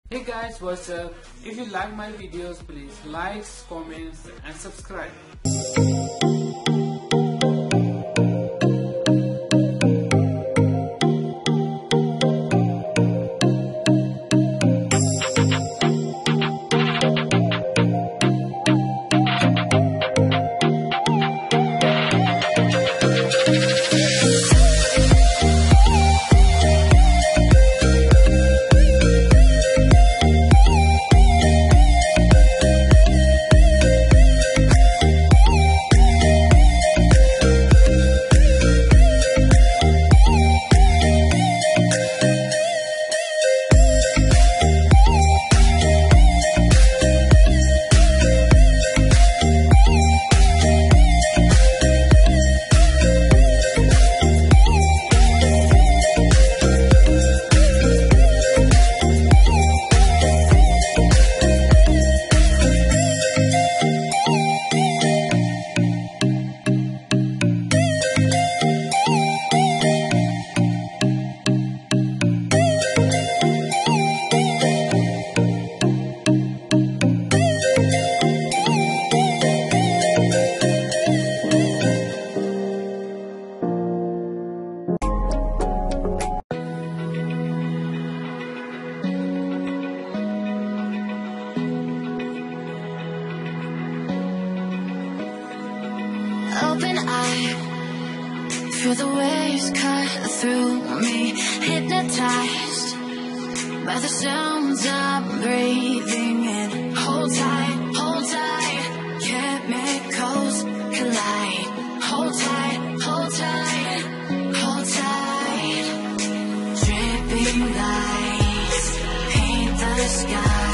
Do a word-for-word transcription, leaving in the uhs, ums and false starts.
Hey guys, what's up? If you like my videos, please like, comments and subscribe. Open eye, feel the waves cut through me, hypnotized by the sounds I'm breathing in. Hold tight, hold tight, chemicals collide. Hold tight, hold tight, hold tight. Dripping lights paint the sky.